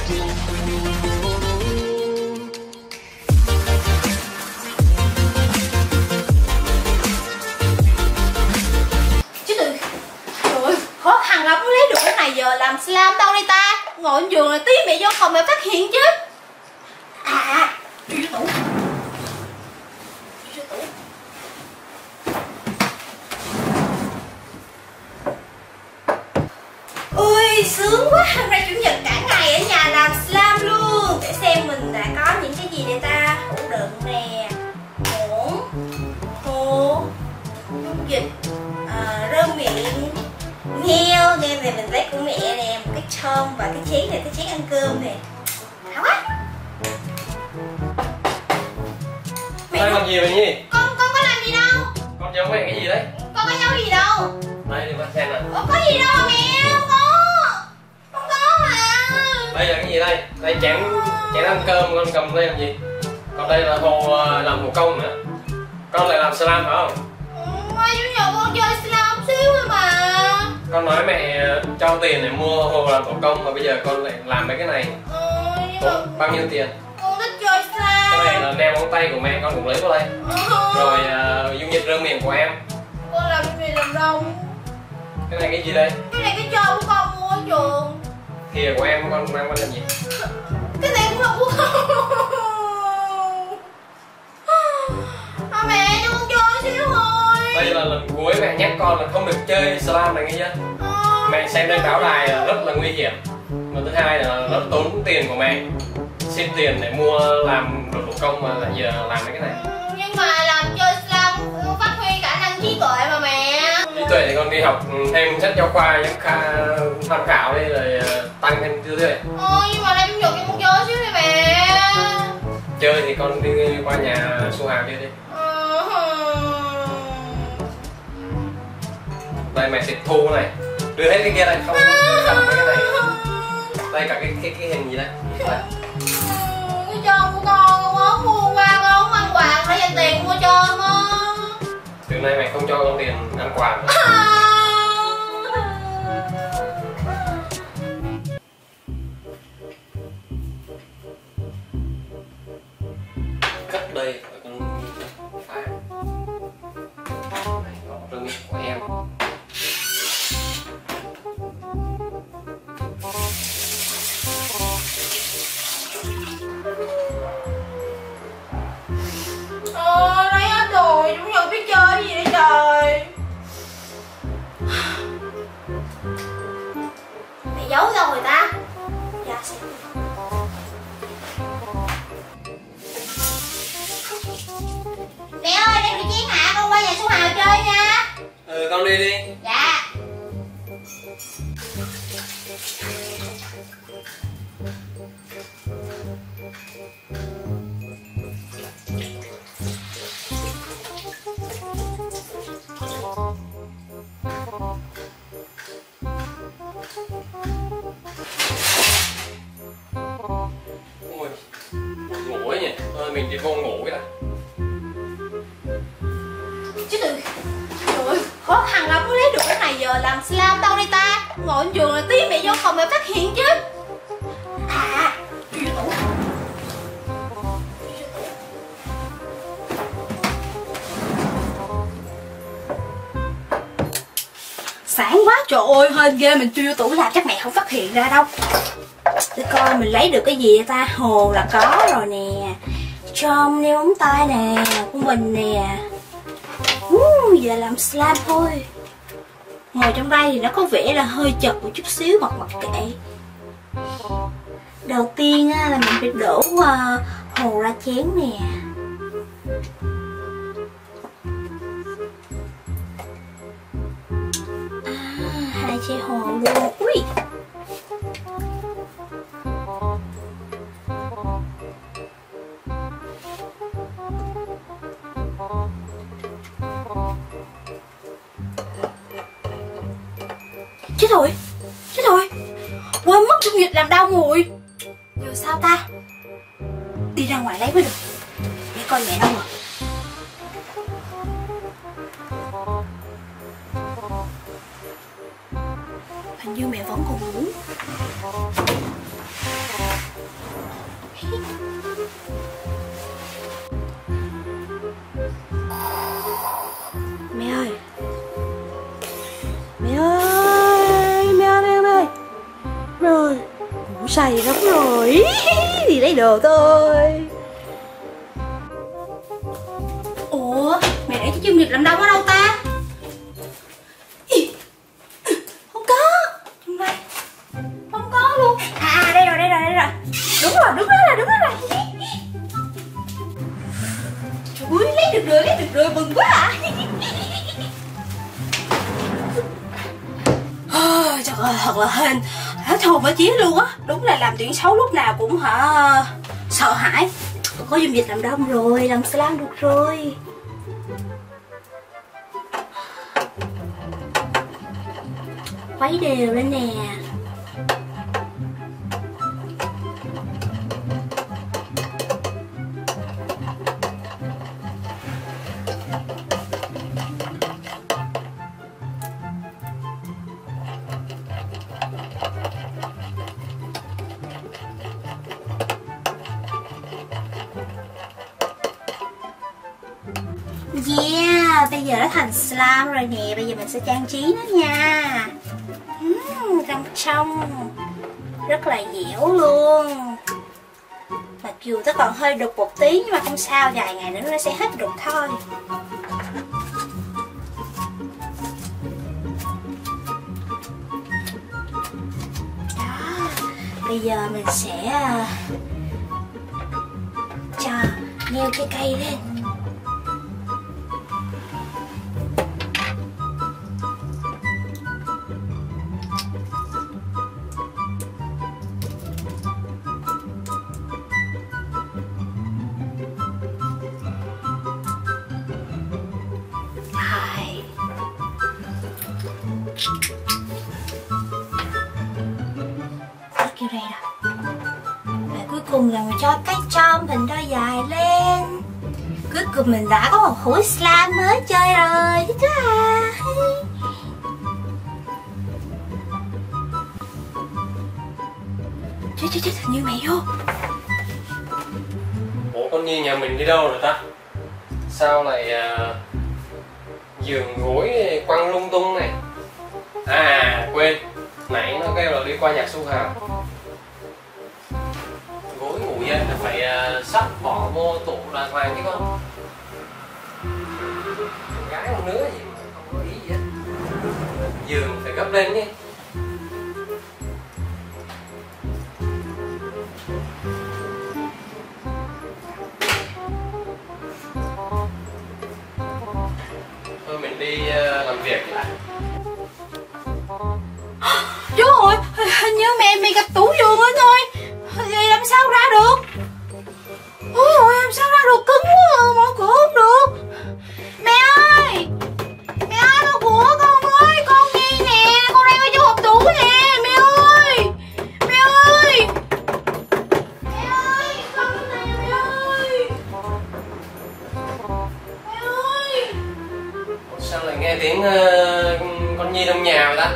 Khó khăn lắm mới lấy được cái này, giờ làm slam đâu đây ta? Ngồi trên giường là tí mẹ vô phòng mẹ phát hiện chứ. Đi vô tủ. Ôi sướng quá, hôm nay chủ nhật cả ngày ở nhà làm slam luôn. Để xem mình đã có những cái gì đây ta. Hũ đựng nè, muỗng, hồ, dung dịch, rơm miệng heo nè, này mình lấy của mẹ nè, một cái chôm và cái chén này, cái chén ăn cơm nè. Hảo quá. Mẹ con làm gì vậy Nhi? Con có làm gì đâu. Con giấu mẹ cái gì đấy? Con có giấu gì đâu. Đây đi con xem nè. Có gì đâu mẹ, không có mà. Đây là cái gì đây? Đây chén ăn cơm, con cầm đây làm gì? Còn đây là hồ làm thủ công nữa. Con lại làm slam phải không? Mai chủ nhật con chơi slam xíu thôi mà. Con nói mẹ cho tiền để mua hồ làm thủ công mà bây giờ con lại làm mấy cái này. Bao nhiêu tiền? Con thích chơi slam. Cái này là neo móng tay của mẹ, con cũng lấy vào đây. Rồi dung dịch rơm miệng của em. Con làm gì làm đâu. Cái này cái gì đây? Cái này cái chôm của con mua ở trường. Thìa của em con mang vào làm gì? Cái này cũng là của con. Mẹ cho con chơi xíu thôi. Đây là lần cuối mẹ nhắc con là không được chơi slam này nghe chưa? Mẹ xem trên báo đài rất là nguy hiểm. Và thứ hai là rất tốn tiền của mẹ. Xin tiền để mua làm đồ thủ công mà lại giờ làm mấy cái này. Nhưng mà làm chơi slam phát huy khả năng trí tuệ mà mẹ. Trí tuệ thì con đi học thêm sách giáo khoa tham khảo đi rồi tăng thêm tư thế. Nhưng mà em dục cho con chơi xíu đi mẹ. Chơi thì con đi qua nhà Su Hà chơi đi. Đây mẹ tịch thu này, đưa hết cái kia đây, không cầm mấy cái này. Đây cả cái hình gì đây? Đây. Cái chôm của con có mua qua con không ăn quà phải dành tiền mua chôm á. Từ nay mẹ không cho con tiền ăn quà nữa. Cất đây con phải. Này có rơm miệng của em. Lấy hết rồi, chúng giờ biết chơi gì đây trời. Mẹ giấu đâu rồi ta? Dạ xem. Mẹ ơi, đem cái chén hả? Con qua nhà Su Hào chơi nha. Con đi đi. Dạ. Ôi, ngủ ấy nhỉ? Thôi mình đi vô ngủ cái đã. Chứ từ trời, khó khăn lắm mới lấy được cái này, giờ làm slam đâu đây ta? Ngồi trên giường là tí mẹ vô phòng mẹ phát hiện chứ. Đi vô tủ. Sáng quá trời ơi, hên ghê, mình chui vô tủ làm chắc mẹ không phát hiện ra đâu. Để coi mình lấy được cái gì ta. Hồ là có rồi nè, chôm đeo móng tay nè của mình nè. Giờ làm slam thôi. Ngồi trong đây thì nó có vẻ là hơi chật một chút xíu, mặc kệ. Đầu tiên là mình phải đổ hồ ra chén nè. Hai chai hồ luôn. Ui. Chết rồi, quên mất dung dịch làm đau rồi. Giờ sao ta? Đi ra ngoài lấy mới được. Để coi mẹ đâu rồi. Hình như mẹ vẫn còn ngủ. Ngủ say lắm rồi. Đi lấy đồ thôi. Ủa, mẹ để cái chương Nhật làm đông ở đâu ta? Không có. Không có luôn. À đây rồi. Đúng rồi. Ui, lấy được rồi, mừng quá à. Trời ơi, thật là hên hết hồn với chiến luôn á. Đúng là làm chuyện xấu lúc nào cũng sợ hãi. Có dung dịch làm đông rồi, làm slime được rồi. Khuấy đều lên nè. Yeah, bây giờ nó thành slime rồi nè. Bây giờ mình sẽ trang trí nó nha. Trong trong rất là dẻo luôn. Mặc dù nó còn hơi đục một tí nhưng mà không sao, vài ngày nữa nó sẽ hết đục thôi. Đó, bây giờ mình sẽ cho neo cái cây lên. Kiểu này nè. Và cuối cùng là mình cho cái chom hình đôi dài lên. Cuối cùng mình đã có một khối slime mới chơi rồi. Thích quá à. Chứ hình như mẹ vô. Ủa con Nhi nhà mình đi đâu rồi ta? Sao lại giường gối quăng lung tung này? À quên, nãy nó kêu là đi qua nhà Su Hào. Gối ngủ dậy là phải sắp bỏ vô tủ đàng hoàng chứ con. Gái con nứa gì mà không có ý gì hết. Giường phải gấp lên nhé. Thôi mình đi làm việc lại. Chú ơi, hình như mẹ gặp tủ giường lên thôi. Thì làm sao ra được? Ôi làm sao ra được, cứng quá à, mở cửa không được. Mẹ ơi, mở cửa con ơi, con Nhi nè, con đang ở trong hộp tủ nè, mẹ ơi. Mẹ ơi, con nè mẹ ơi. Mẹ ơi. Sao lại nghe tiếng con Nhi trong nhà vậy ta?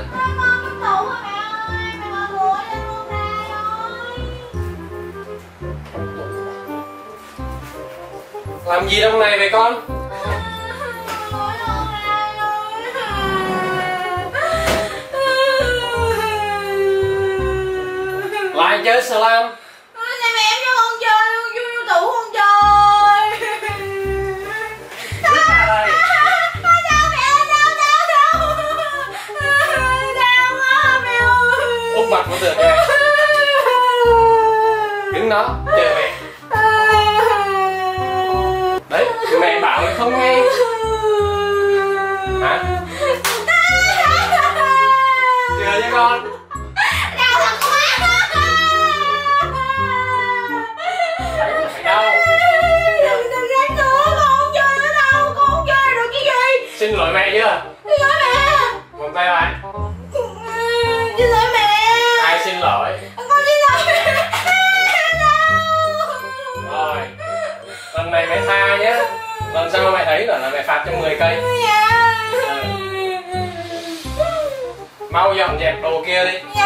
Làm gì trong này vậy con? Lại chơi slime. Mẹ em cho con chơi luôn, vô tủ con chơi. Bước ra đây. Đau quá mẹ ơi. Úp mặt vào tường nha. Đứng đó chờ mẹ. Đấy, mẹ bảo là không nghe. Hả? Chưa nha con. Đau thật quá. Đấy là phải đau. Đừng gánh nữa, con không chơi nữa đâu. Con không chơi được cái gì. Xin lỗi mẹ chưa? Xin lỗi mẹ. Vòng tay lại. Xin lỗi mẹ. Ai xin lỗi? Con xin lỗi mẹ. Rồi, lần này mẹ tha nhé. Lần sau mẹ thấy là mẹ phạt cho 10 cây. Dạ. Mau dọn dẹp đồ kia đi.